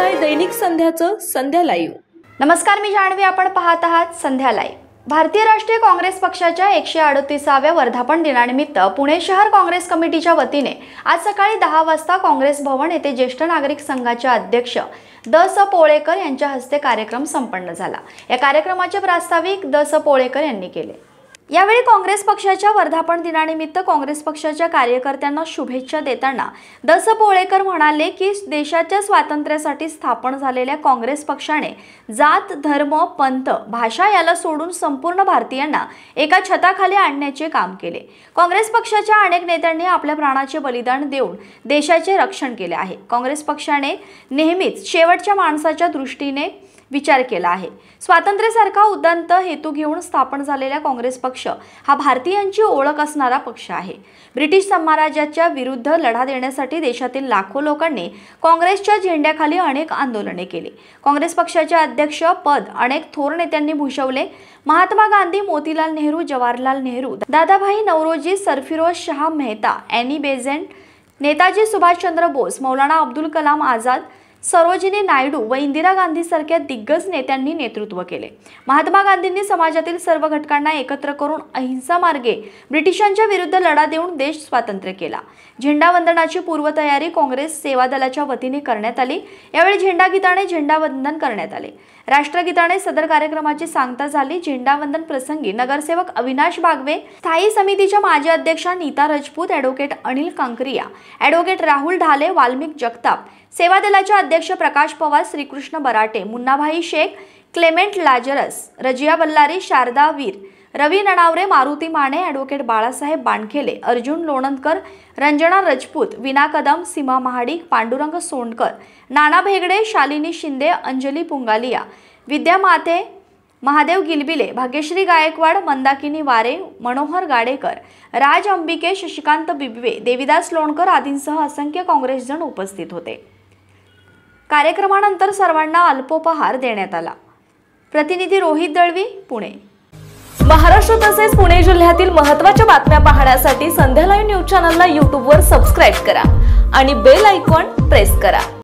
आहे दैनिक संध्याचं संध्या लाईव्ह। नमस्कार, मी जान्हवी, आपण पाहत आहात संध्या लाईव्ह। भारतीय राष्ट्रीय काँग्रेस पक्षाच्या 138व्या वर्धापन दिनानिमित्त पुणे शहर काँग्रेस कमिटीच्या वतीने आज सकाळी 10 वाजता काँग्रेस भवन येथे ज्येष्ठ नागरिक संघाचे अध्यक्ष द.स. पोळेकर यांच्या हस्ते कार्यक्रम संपन्न झाला। या कार्यक्रमाचे प्रास्ताविक द.स. पोळेकर यांनी केले। यावेळी काँग्रेस पक्षाच्या वर्धापन दिनानिमित्त काँग्रेस पक्षाच्या कार्यकर्त्यांना शुभेच्छा देताना द.स. पोळेकर म्हणाले की देशाच्या स्वातंत्र्यासाठी स्थापन झालेल्या काँग्रेस पक्षाने जात, धर्म, पंथ, भाषा याला सोडून संपूर्ण भारतीयांना एका छताखाली आणण्याचे काम केले। काँग्रेस पक्षाच्या अनेक नेत्यांनी आपल्या प्राणाचे बलिदान देऊन देशाचे रक्षण केले आहे। काँग्रेस पक्षाने नेहमीच शेवटच्या माणसाच्या दृष्टीने विचार केला आहे। स्वातंत्र्यासारखा उद्दंत हेतू घेऊन स्थापन झालेला काँग्रेस पक्ष हा भारतीयांची ओळख असणारा पक्ष आहे। ब्रिटिश साम्राज्याच्या विरुद्ध लढा देण्यासाठी देशातील लाखो लोकांनी काँग्रेसच्या झेंड्याखाली अनेक आंदोलने केली। काँग्रेस पक्षाचे अध्यक्ष पद अनेक थोर नेत्यांनी भूषवले। महात्मा गांधी, मोतीलाल नेहरू, जवाहरलाल नेहरू, दादाभाई नौरोजी, सरफिरोज शाह मेहता, एनी बेझंट, नेताजी सुभाषचंद्र बोस, मौलाना अब्दुल कलाम आझाद, सरोजिनी नायडू व इंदिरा गांधी सारख्या दिग्गज नेत्यांनी नेतृत्व केले। महात्मा गांधींनी समाजातील सर्व घटकांना एकत्र करून अहिंसा मार्गे ब्रिटिशांच्या विरुद्ध लढा देऊन देश स्वातंत्र्य केला। झेंडा वंदनाची पूर्वतयारी काँग्रेस सेवा दलाच्या वतीने करण्यात आली। यावेळी झेंडा गीताने झेंडा वंदन करण्यात आले। राष्ट्रगीताने सदर कार्यक्रमाची सांगता झाली। झेंडा वंदन प्रसंगी नगरसेवक अविनाश बागवे, स्थायी समितीच्या माजी अध्यक्षा नीता राजपूत, ॲडव्होकेट अनिल कांकरिया, ॲडव्होकेट राहुल ढाले, वाल्मिक जगताप, सेवा दलाचे अध्यक्ष Prakash Pawar, Shrikrishna Barate, Munnabhai Shaikh, Clement Lazarus, Razia Ballari, Sharada Veer, Ravi Nanaware, Maruti Mane, advocate Balasaheb Bankhele, Arjun Lonandkar, Ranjana Rajput, Vina Kadam, सीमा महाडिक, पांडुरंग सोंडकर, नाना भेगडे, शालिनी शिंदे, अंजली पुंगालिया, विद्या माते, महादेव गिलबिले, भाग्यश्री गायकवाड, मंदाकिनी वारे, मनोहर गाडेकर, राज अंबिके, शशिकांत बिबवे, देविदास लोणकर आदींसह असंख्य काँग्रेसजन उपस्थित होते। कार्यक्रमानंतर सर्वांना अल्पोपहार देण्यात आला। प्रतिनिधी रोहित दळवी, पुणे। महाराष्ट्र तसेच पुणे जिल्ह्यातील महत्त्वाच्या बातम्या पाहण्यासाठी संध्या लाईव्ह न्यूज चॅनलला YouTube वर सबस्क्राइब करा आणि बेल आयकॉन प्रेस करा।